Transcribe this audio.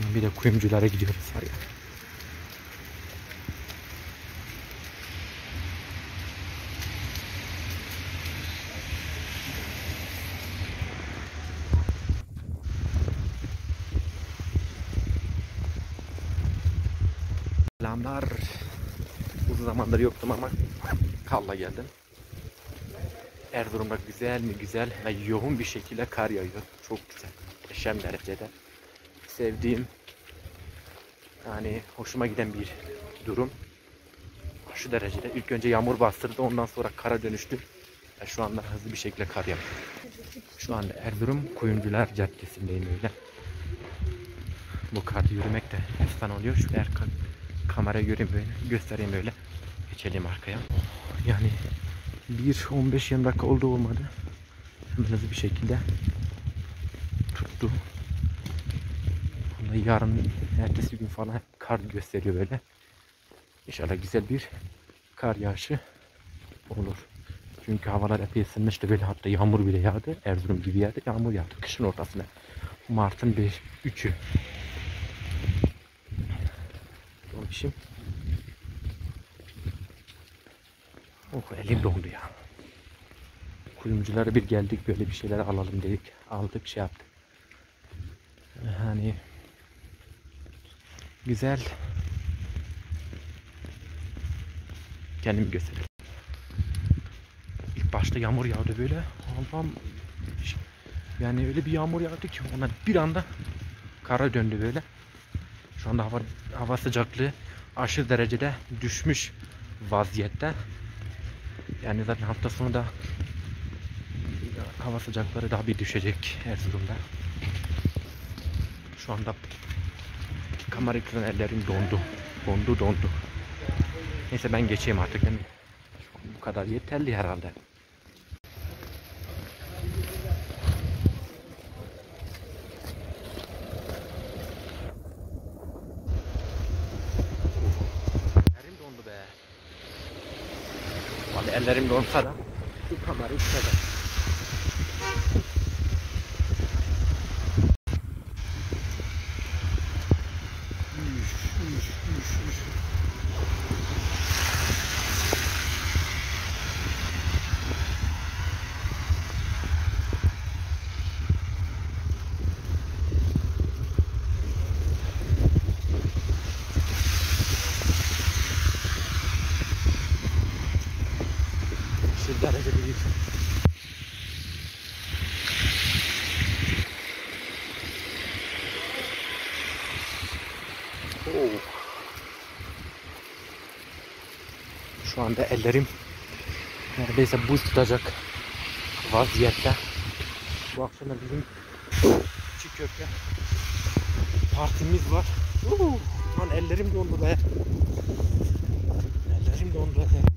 Bir de kuyumculara gidiyoruz var ya. Selamlar. Uzun zamandır yoktum ama Kalla geldim. Erzurum'da güzel mi güzel ve yoğun bir şekilde kar yağıyor. Çok güzel. Muhteşem derecede. Sevdiğim, yani hoşuma giden bir durum. Şu derecede. İlk önce yağmur bastırdı, ondan sonra kara dönüştü. Ve şu anda hızlı bir şekilde kar yağıyor. Şu anda Erzurum Kuyumcular Caddesi'ndeyim öyle. Bu karda yürümek de efsane oluyor. Şöyle kamera göreyim böyle, göstereyim böyle. Geçelim arkaya. Yani 15-20 dakika oldu olmadı. Hemen hızlı bir şekilde tuttu. Yarın, ertesi gün falan kar gösteriyor böyle. İnşallah güzel bir kar yağışı olur. Çünkü havalar epey ısınmıştı böyle, hatta yağmur bile yağdı. Erzurum gibi yerde yağmur yağdı. Kışın ortasında. Mart'ın 3'ü. Donmuşum. Oh, elim dondu ya. Kuyumculara bir geldik, böyle bir şeyler alalım dedik. Aldık, şey yaptık. Hani güzel. Kendimi göstereyim. İlk başta yağmur yağdı böyle. Allah'ım. Yani öyle bir yağmur yağdı ki ona bir anda kara döndü böyle. Şu anda hava sıcaklığı aşırı derecede düşmüş vaziyette. Yani zaten hafta sonu da hava sıcakları daha bir düşecek Erzurum'da. Şu anda kamera ekranı, ellerim dondu. Neyse ben geçeyim artık. Yani bu kadar yeterli herhalde. Ellerim dondu be. Vallahi ellerim donsa da şu kamerayı tutacağım. Derece değil. Oh. Şu anda ellerim neredeyse buz tutacak vaziyette. Bu akşam da bizim çiğ köfte partimiz var. Lan ellerim dondu be. Ellerim dondu be.